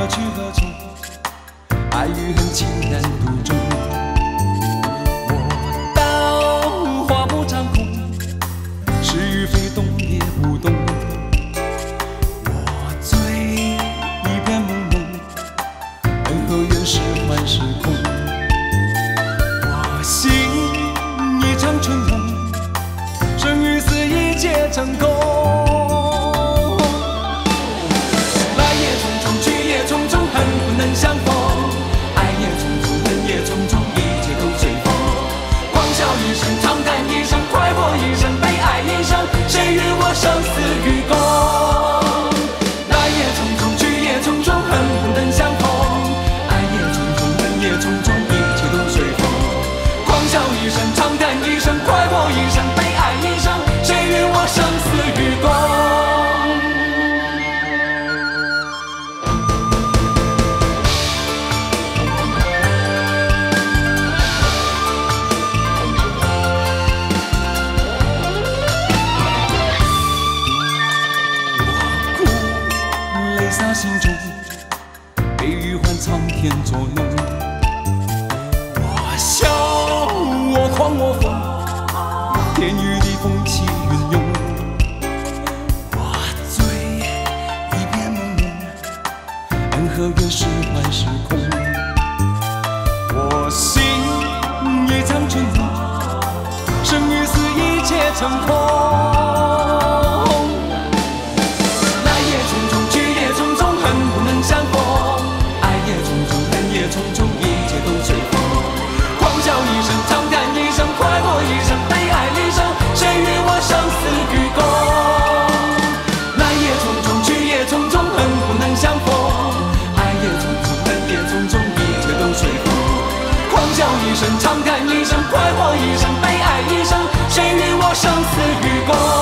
去何从？爱与恨情难独钟。我道花不长空，是与非动也不动。我醉一片朦胧，恩和怨是幻是空。我醒一场春梦，生与死一切成空。来也匆匆，去也匆匆，恨不能相逢。爱也匆匆，恨也匆匆，一切都随风。狂笑一声，长叹一声，快活一生，悲哀一生，谁与我生死与共？来也匆匆，去也匆匆，恨不能相逢。爱也匆匆，恨也匆匆，一切都随风。狂笑一声，长叹一声，快活一生，悲哀一生，谁与我生死与共？泪洒心中，悲与欢苍天作弄。我笑，我狂，我疯，天与地风起云涌。我醉，一片朦胧，恩和怨是幻是空。我醒，一场春梦，生与死一切成空。相逢，爱也匆匆，恨也匆匆，一切都随风。狂笑一声，长叹一声，快活一生，悲哀一生，谁与我生死与共？来也匆匆，去也匆匆，恨不能相逢。爱也匆匆，恨也匆匆，一切都随风。狂笑一声，长叹一声，快活一生，悲哀一生，谁与我生死与共？